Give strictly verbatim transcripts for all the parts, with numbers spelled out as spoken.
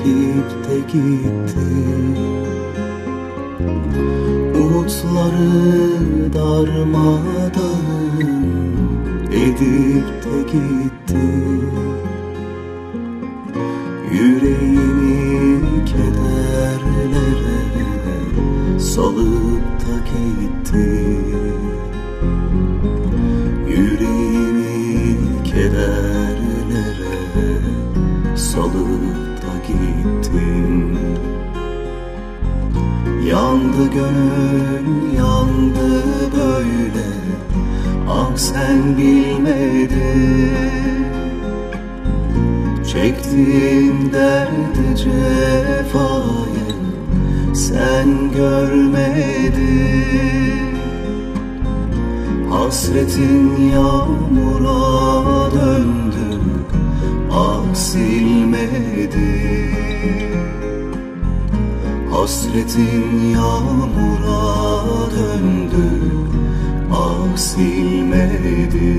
çekip de gitti. Umutları darmadağın edip de gitti. Yüreğimi kederlere salıp da gitti. Yüreğimi kederlere salıp da gittin. Yandı gönül, yandı böyle, ah sen bilmedin. Çektiğim derdi cefayı sen görmedin. Hasretin yağmura döndü, ah silmedi. Hasretin yağmura döndü, ah silmedi.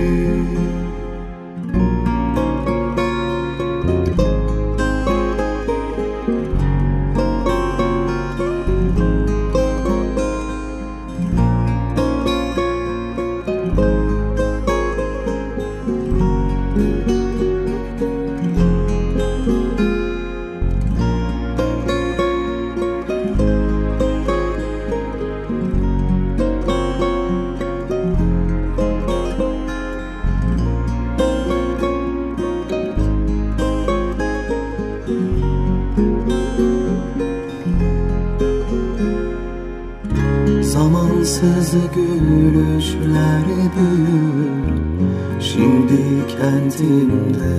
Zamansız gülüşler büyür şimdi kendimde.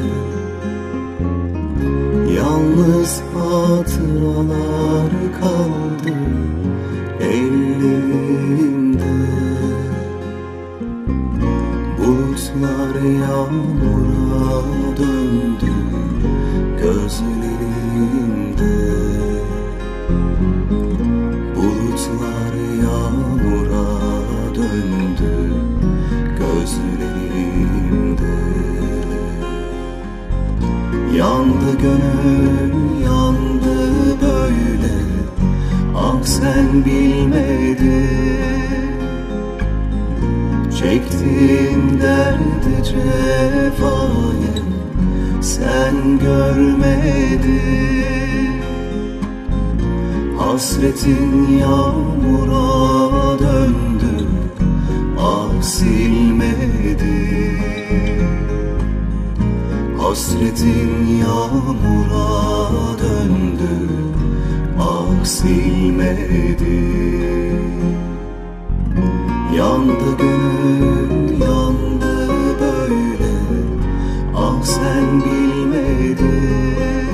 Yalnız hatıralar kaldı ellerimde. Bulutlar yağmura döndü gözlerimde. Bulutlar yağmura döndü gözlerimde. Yandı gönül, yandı böyle, ah sen bilmedin. Çektiğim derdi cefayı sen görmedin. Hasretin yağmura döndü, ah silmedi. Hasretin yağmura döndü, ah silmedi. Yandı gönül, yandı böyle, ah sen bilmedin.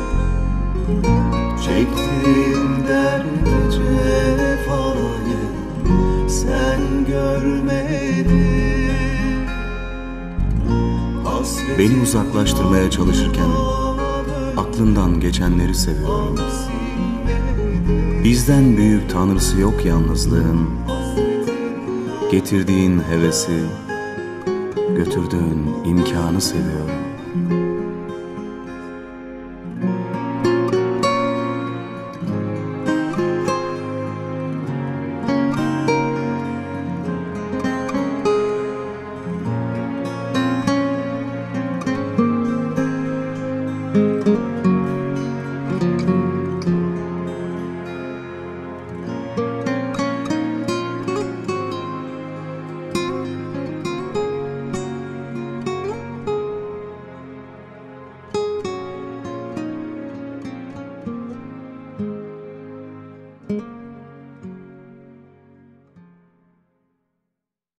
Çektiğim derdi cefayı sen görmedin. Hasretin Beni uzaklaştırmaya çalışırken aklından geçenleri seviyorum. Bizden büyük tanrısı yok yalnızlığın. Getirdiğin hevesi, götürdüğün imkanı seviyorum.